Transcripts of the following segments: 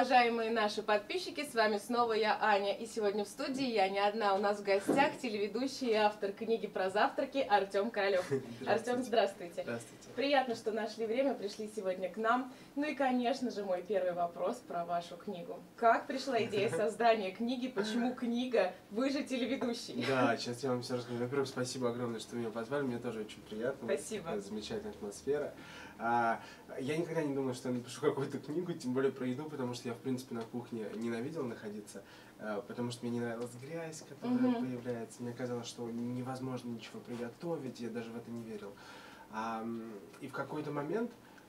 уважаемые наши подписчики, с вами снова я, Аня, и сегодня в студии я не одна, у нас в гостях телеведущий и автор книги про завтраки Артем Королев. Артем, здравствуйте. Здравствуйте. Приятно, что нашли время, пришли сегодня к нам. Ну и, конечно же, мой первый вопрос про вашу книгу. Как пришла идея создания книги, почему книга, вы же телеведущий? Да, сейчас я вам все расскажу. Во-первых, спасибо огромное, что вы меня позвали, мне тоже очень приятно. Спасибо. Такая замечательная атмосфера. Я никогда не думал, что я напишу какую-то книгу, тем более про еду, потому что я, в принципе, на кухне ненавидел находиться, потому что мне не нравилась грязь, которая появляется. Мне казалось, что невозможно ничего приготовить, я даже в это не верил. И в какой-то момент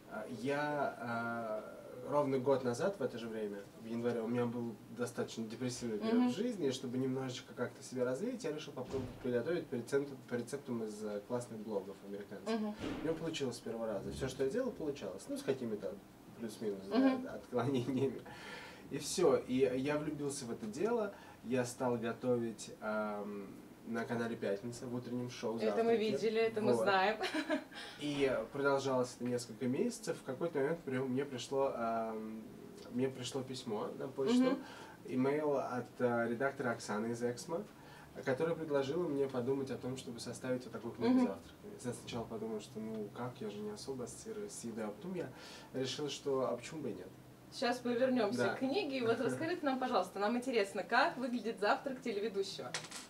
я ровно год назад, в это же время, в январе, у меня был достаточно депрессивный период в жизни, и чтобы немножечко как-то себя развеять, я решил попробовать приготовить по рецептам из классных блогов американцев. У меня получилось с первого раза. Все, что я делал, получалось. Ну, с какими-то плюс-минус отклонениями. И все. И я влюбился в это дело. Я стал готовить на канале «Пятница» в утреннем шоу «Завтраки». Это мы видели, это мы знаем. И продолжалось это несколько месяцев. В какой-то момент мне пришло письмо на почту, имейл от редактора Оксаны из «Эксмо», которая предложила мне подумать о том, чтобы составить вот такую книгу «Завтраками». Я сначала подумал, что ну как, я же не особо ассоциирую с едой, а потом я решил, что а почему бы и нет. Сейчас мы вернемся к книге. И вот расскажите нам, пожалуйста, нам интересно, как выглядит завтрак телеведущего?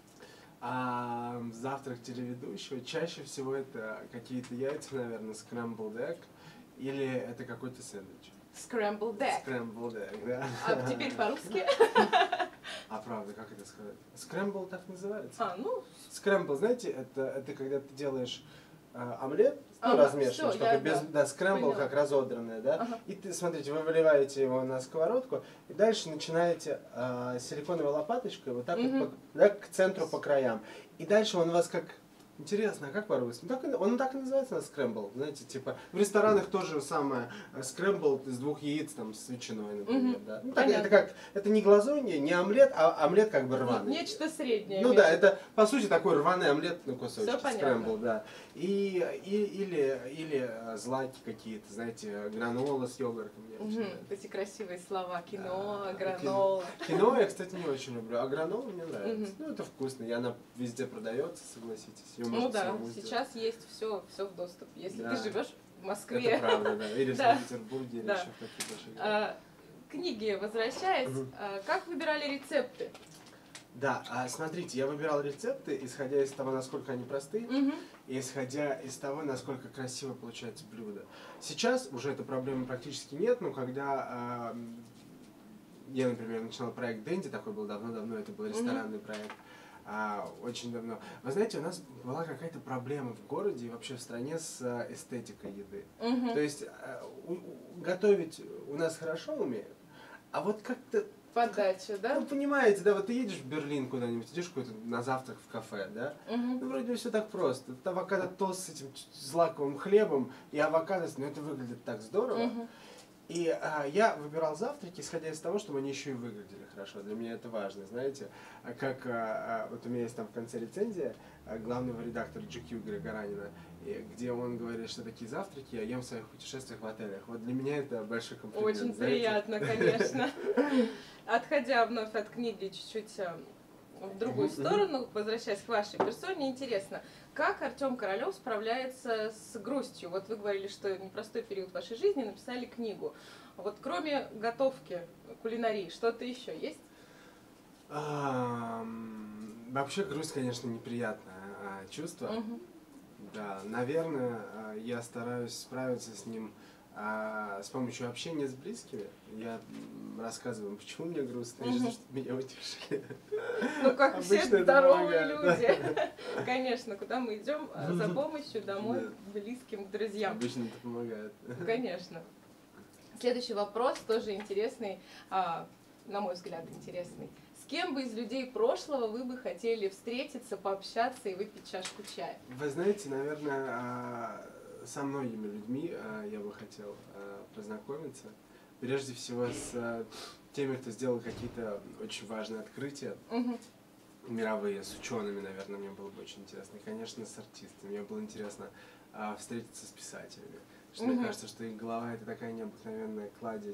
Завтрак телеведущего чаще всего это какие-то яйца, наверное, scrambled egg, или это какой-то сэндвич. Scrambled egg. Scrambled egg, да. А теперь по-русски? А правда, как это сказать? Scramble так называется? Scramble, знаете, это когда ты делаешь омлет, размешиваешь, скрэмбл как разодранное, да, и ты, смотрите, вы выливаете его на сковородку, и дальше начинаете силиконовой лопаточкой вот так вот к центру по краям, и дальше он у вас как... Интересно, а как по-русски? Он так и называется, скрэмбл, знаете, типа в ресторанах тоже самое, скрэмбл из 2 яиц там с ветчиной, например, да. Ну, так, это не глазунья, не омлет, а омлет как бы рваный. Нечто среднее. Ну да, это по сути такой рваный омлет на кусочки, скрэмбл, да. Или злаки какие-то, знаете, гранола с йогуртом. Эти красивые слова, киноа, гранола. Кино я, кстати, не очень люблю, а гранола мне нравится. Ну это вкусно, и она везде продается, согласитесь. Ну да, сейчас есть все в доступе. Если ты живешь в Москве. Это правда, да. Или в Санкт-Петербурге, или еще в каких-то больших. Книги, возвращаясь, как выбирали рецепты? Да, смотрите, я выбирал рецепты, исходя из того, насколько они простые, и исходя из того, насколько красиво получается блюдо. Сейчас уже этой проблемы практически нет, но когда я, например, начинал проект Дэнди, такой был давно-давно, это был ресторанный проект, очень давно. Вы знаете, у нас была какая-то проблема в городе и вообще в стране с эстетикой еды. То есть готовить у нас хорошо умеют, а вот как-то... Подача, да? Ну, понимаете, да, вот ты едешь в Берлин куда-нибудь, идешь на завтрак в кафе, да? Ну, вроде бы все так просто. Это авокадо-тост с этим злаковым хлебом и авокадо, но это выглядит так здорово. И я выбирал завтраки, исходя из того, чтобы они еще и выглядели хорошо. Для меня это важно, знаете. Как вот у меня есть там в конце рецензия главного редактора GQ Игоря Гаранина, где он говорит, что такие завтраки я ем в своих путешествиях в отелях. Вот для меня это большой комплимент. Очень приятно, конечно. Отходя вновь от книги чуть-чуть в другую сторону, возвращаясь к вашей персоне, интересно, как Артем Королев справляется с грустью? Вот вы говорили, что непростой период вашей жизни, написали книгу. Вот кроме готовки, кулинарии, что-то еще есть? Вообще грусть, конечно, неприятное чувство. Да, наверное, я стараюсь справиться с ним с помощью общения с близкими. Я рассказываю, почему мне грустно, и чтобы меня утешили. Ну, как все здоровые люди. Конечно, куда мы идем за помощью домой, к близким, к друзьям. Обычно это помогает. Конечно. Следующий вопрос тоже интересный, на мой взгляд, интересный. С кем бы из людей прошлого вы бы хотели встретиться, пообщаться и выпить чашку чая? Вы знаете, наверное, со многими людьми я бы хотел познакомиться. Прежде всего с теми, кто сделал какие-то очень важные открытия мировые, с учеными, наверное, мне было бы очень интересно. И, конечно, с артистами. Мне было интересно встретиться с писателями. Потому что мне кажется, что их голова — это такая необыкновенная кладезь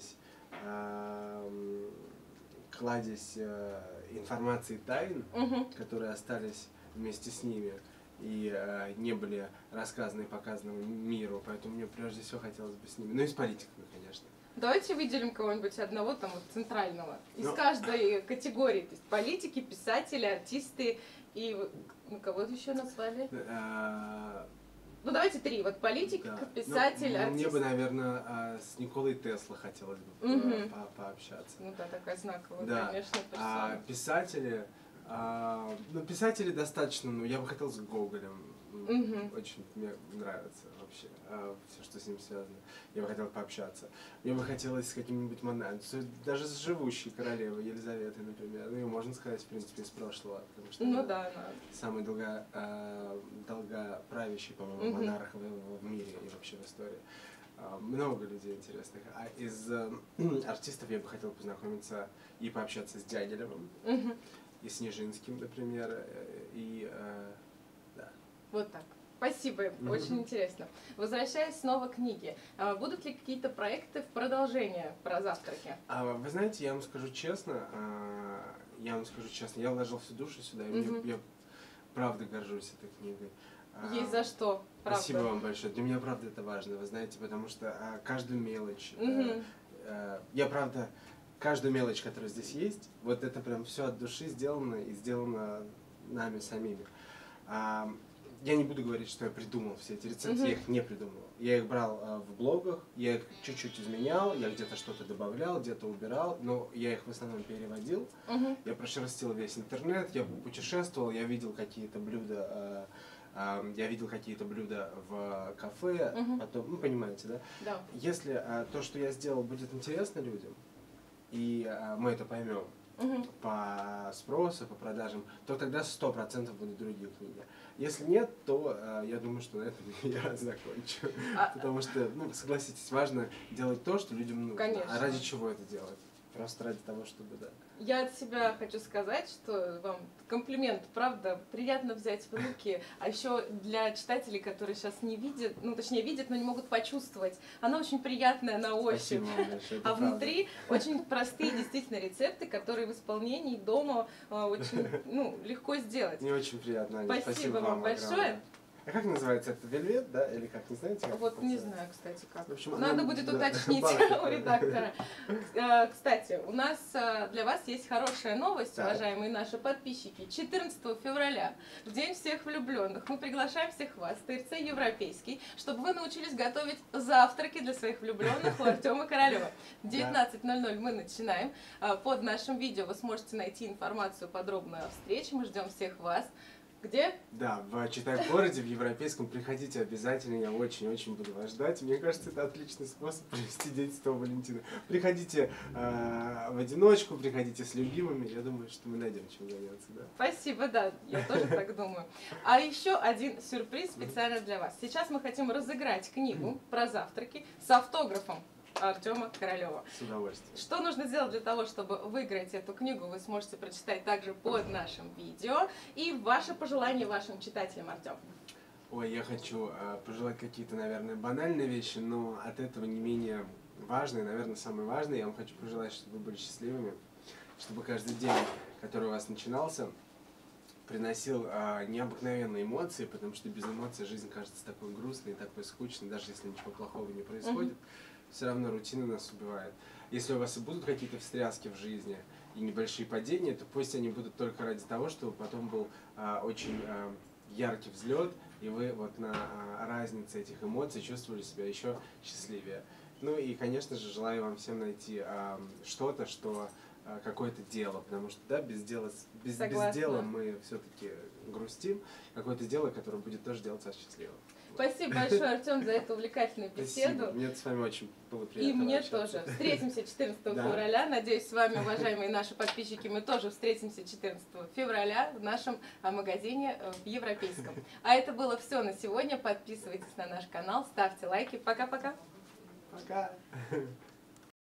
кладезь информации тайн, которые остались вместе с ними и не были рассказаны и показаны миру, поэтому мне прежде всего хотелось бы с ними, ну и с политиками, конечно. Давайте выделим кого-нибудь одного там вот центрального из каждой категории, то есть политики, писатели, артисты и кого еще назвали? Ну давайте три, вот политик, писатель, артист. Мне бы, наверное, с Николой Тесло хотелось бы пообщаться. Ну да, такая знаковая, конечно, персона. Писатели, ну писатели достаточно, но я бы хотел с Гоголем. Очень мне нравится вообще все, что с ним связано. Я бы хотел пообщаться. Мне бы хотелось с каким-нибудь монархом, даже с живущей королевой Елизаветой, например. Ну, ее можно сказать, в принципе, из прошлого, потому что самый долгоправящий, по-моему, монарх в мире и вообще в истории. Много людей интересных. А из артистов я бы хотел познакомиться и пообщаться с Дягилевым, и с Нижинским, например, и... Вот так. Спасибо, очень интересно. Возвращаясь снова к книге, будут ли какие-то проекты в продолжение про завтраки? Вы знаете, я вам скажу честно, я вложил всю душу сюда, и я правда горжусь этой книгой. Есть за что, правда. Спасибо вам большое. Для меня, правда, это важно, вы знаете, потому что каждую мелочь, каждую мелочь, которая здесь есть, вот это прям все от души сделано и сделано нами самими. Я не буду говорить, что я придумал все эти рецепты, я их не придумал. Я их брал в блогах, я их чуть-чуть изменял, я где-то что-то добавлял, где-то убирал, но я их в основном переводил. Я прошерстил весь интернет, я путешествовал, я видел какие-то блюда, в кафе, потом, ну понимаете, да? Да. Если то, что я сделал, будет интересно людям, и мы это поймем по спросу, по продажам, то тогда 100% будут другие книги. Если нет, то я думаю, что на этом я закончу. Потому что, ну, согласитесь, важно делать то, что людям нужно. Конечно. А ради чего это делать? Просто ради того, чтобы, да. Я от себя хочу сказать, что вам комплимент, правда, приятно взять в руки, а еще для читателей, которые сейчас не видят, ну точнее видят, но не могут почувствовать, она очень приятная на ощупь. А внутри очень простые действительно рецепты, которые в исполнении дома очень легко сделать. Мне очень приятно, Аня. Спасибо вам большое. А как называется это? Вельвет, да? Или как? Не знаете? Как вот не знаю, кстати, как. В общем, надо будет уточнить у редактора. Кстати, у нас для вас есть хорошая новость, уважаемые наши подписчики. 14 февраля, в День всех влюбленных, мы приглашаем всех вас в ТРЦ «Европейский», чтобы вы научились готовить завтраки для своих влюбленных у Артема Королева. В 19:00 мы начинаем. Под нашим видео вы сможете найти информацию подробную о встрече. Мы ждем всех вас. Где? Да, в Читай-городе, в Европейском. Приходите обязательно, я очень-очень буду вас ждать. Мне кажется, это отличный способ провести День Святого Валентина. Приходите в одиночку, приходите с любимыми. Я думаю, что мы найдем чем заняться. Да. Спасибо, да, я тоже так думаю. А еще один сюрприз специально для вас. Сейчас мы хотим разыграть книгу про завтраки с автографом Артема Королева. С удовольствием. Что нужно сделать для того, чтобы выиграть эту книгу, вы сможете прочитать также под нашим видео. И ваши пожелания вашим читателям, Артем. Ой, я хочу пожелать какие-то, наверное, банальные вещи, но от этого не менее важные, наверное, самое важное. Я вам хочу пожелать, чтобы вы были счастливыми, чтобы каждый день, который у вас начинался, приносил необыкновенные эмоции, потому что без эмоций жизнь кажется такой грустной, такой скучной, даже если ничего плохого не происходит. Все равно рутина нас убивает. Если у вас и будут какие-то встряски в жизни и небольшие падения, то пусть они будут только ради того, чтобы потом был очень яркий взлет, и вы вот на разнице этих эмоций чувствовали себя еще счастливее. Ну и, конечно же, желаю вам всем найти что-то, что какое-то дело, потому что да, без дела мы все-таки грустим. Какое-то дело, которое будет тоже делать вас счастливым. Спасибо большое, Артем, за эту увлекательную беседу. Спасибо. Мне с вами очень было приятно. И мне тоже. Встретимся 14 февраля. Надеюсь, с вами, уважаемые наши подписчики, мы тоже встретимся 14 февраля в нашем магазине в Европейском. А это было все на сегодня. Подписывайтесь на наш канал, ставьте лайки. Пока-пока. Пока.